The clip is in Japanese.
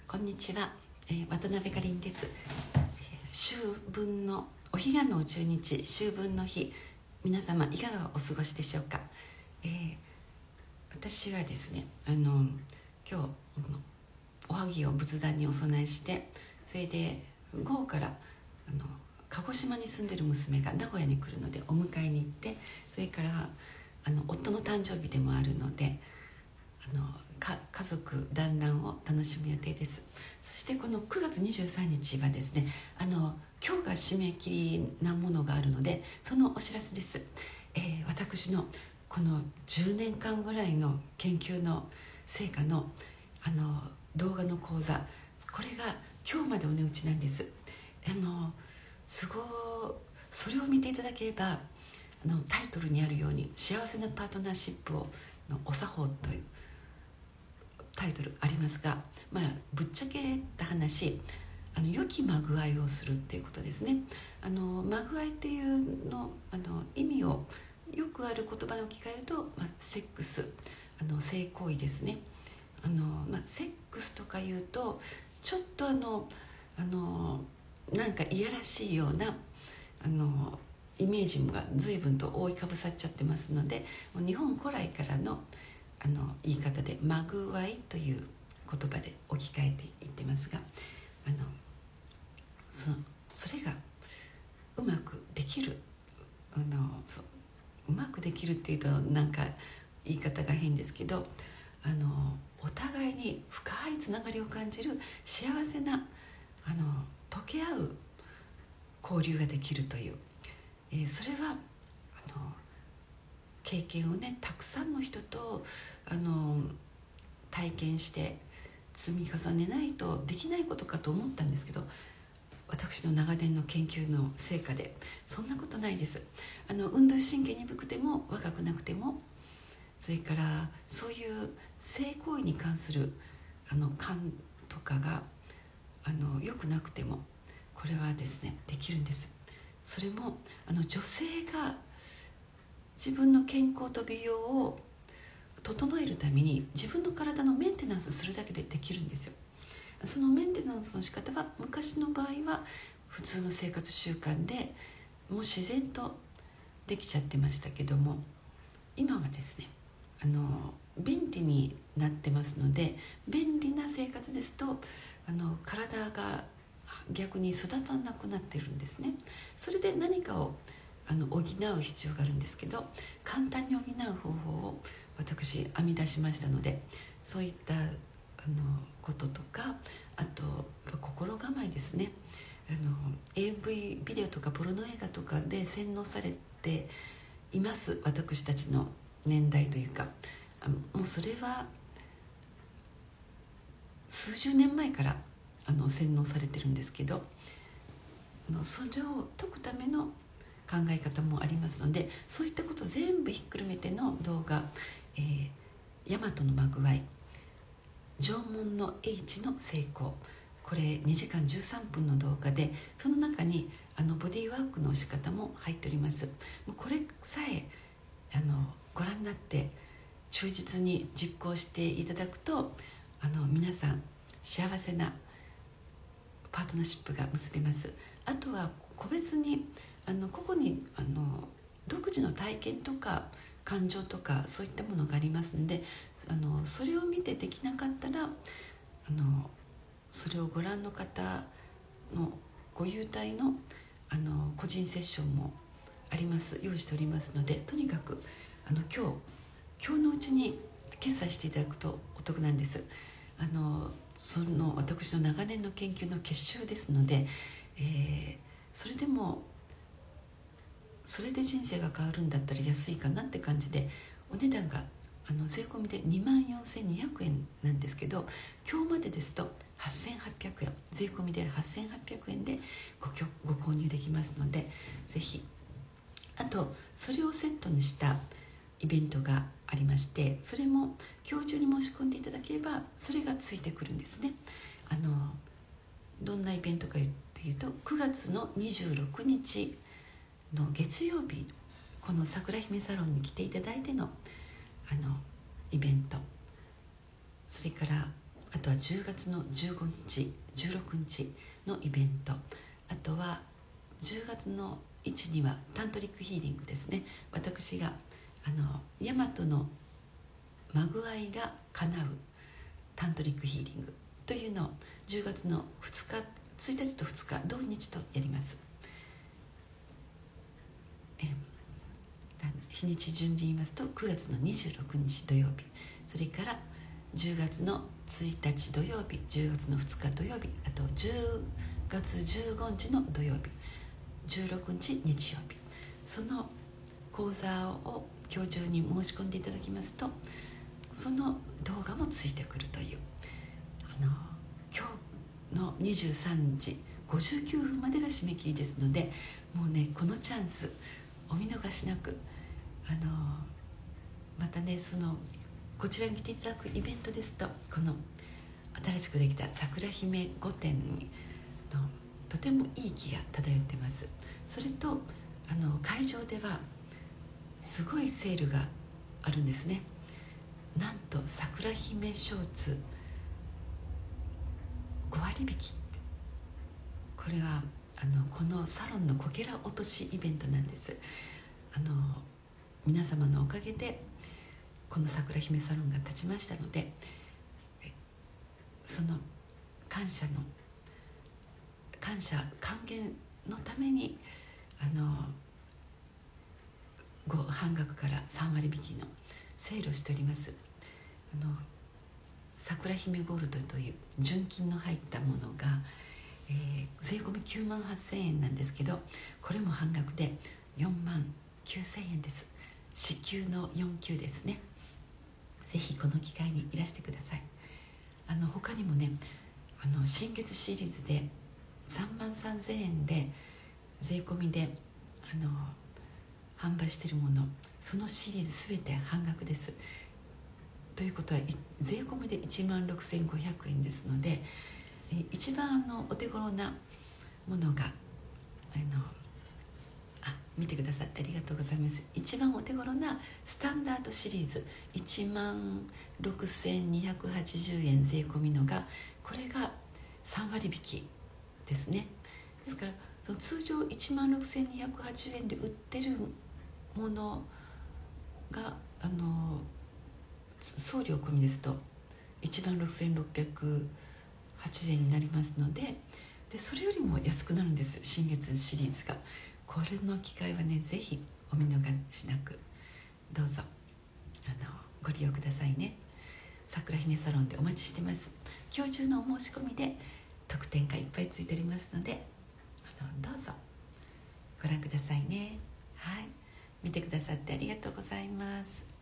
こんにちは、渡辺かりんです。秋分のお彼岸の中日、秋分の日、皆様いかがお過ごしでしょうか。私はですね、今日おはぎを仏壇にお供えして、それで午後から鹿児島に住んでる娘が名古屋に来るのでお迎えに行って、それから夫の誕生日でもあるので家族団らんを楽しむ予定です。そしてこの9月23日はですね、今日が締め切りなものがあるので、そのお知らせです。私のこの10年間ぐらいの研究の成果の動画の講座、これが今日までお値打ちなんです。それを見ていただければタイトルにあるように幸せなパートナーシップをのお作法というタイトルありますが、ぶっちゃけた話良きまぐあいをするっていうことですね。まぐあいっていうの意味をよくある言葉に置き換えると、セックス性行為ですね。セックスとか言うとちょっとなんかいやらしいようなイメージが随分と覆いかぶさっちゃってますので、日本古来からの言い方でまぐわいという言葉で置き換えていってますが、それがうまくできるうまくできるっていうとなんか言い方が変ですけど、お互いに深いつながりを感じる幸せな溶け合う交流ができるという、それは経験をねたくさんの人と体験して積み重ねないとできないことかと思ったんですけど、私の長年の研究の成果でそんなことないです。運動神経鈍くても若くなくても、それからそういう性行為に関する感とかが良くなくてもこれはですねできるんです。それも女性が自分の健康と美容を整えるために自分の体のメンテナンスするだけでできるんですよ。そのメンテナンスの仕方は昔の場合は普通の生活習慣でもう自然とできちゃってましたけども、今はですね便利になってますので、便利な生活ですと体が逆に育たなくなってるんですね。それで何かを補う必要があるんですけど、簡単に補う方法を私編み出しましたので、そういったこととか、あと心構えですね。AV ビデオとかポルノ映画とかで洗脳されています、私たちの年代というか。もうそれは数十年前から洗脳されてるんですけど、それを解くための考え方もありますので、そういったことを全部ひっくるめての動画、大和のまぐわい、縄文の英知の成功、これ2時間13分の動画で、その中にボディーワークの仕方も入っております。もうこれさえご覧になって忠実に実行していただくと皆さん幸せなパートナーシップが結べます。あとは個別に個々に独自の体験とか感情とかそういったものがありますので、それを見てできなかったらそれをご覧の方のご優待の個人セッションもあります、用意しておりますので、とにかく今日のうちに決済していただくとお得なんです。その私の長年の研究の結集ですので、それで人生が変わるんだったら安いかなって感じで、お値段が税込みで24,200円なんですけど、今日までですと8,800円、税込みで8,800円でご購入できますので、ぜひ。あとそれをセットにしたイベントがありまして、それも今日中に申し込んでいただければそれがついてくるんですね。どんなイベントかというと、9月の26日の月曜日、この桜姫サロンに来ていただいてのイベント、それからあとは10月の15日16日のイベント、あとは10月の1にはタントリックヒーリングですね。私がヤマトのマグアイが叶うタントリックヒーリングというのを10月の1日と2日同日とやります。日にち順に言いますと9月の26日土曜日、それから10月の1日土曜日、10月の2日土曜日、あと10月15日の土曜日、16日日曜日、その講座を今日中に申し込んでいただきますと、その動画もついてくるという、今日の23時59分までが締め切りですので、もうねこのチャンスお見逃しなく、またねこちらに来ていただくイベントですと、この新しくできた桜姫御殿にとてもいい気が漂ってます。それと会場ではすごいセールがあるんですね。なんと桜姫ショーツ5割引き、これはこのサロンのこけら落としイベントなんです。皆様のおかげでこの桜姫サロンが立ちましたので、その感謝還元のために半額から3割引きのセールをしております。桜姫ゴールドという純金の入ったものが、税込み98,000円なんですけど、これも半額で49,000円です。支給の4級ですね。ぜひこの機会にいらしてください。他にもね新月シリーズで33,000円で税込みで販売しているもの、そのシリーズ全て半額です。ということは税込みで16,500円ですので、一番お手頃なものが見てくださってありがとうございます。一番お手頃なスタンダードシリーズ16,280円税込みのが、これが3割引きですね。ですからその通常16,280円で売ってるものが送料込みですと16,680円になりますので、それよりも安くなるんです、新月シリーズが。これの機会はねぜひお見逃しなくどうぞご利用くださいね。桜姫サロンでお待ちしてます。今日中のお申し込みで特典がいっぱいついておりますので、どうぞご覧くださいね。はい、見てくださってありがとうございます。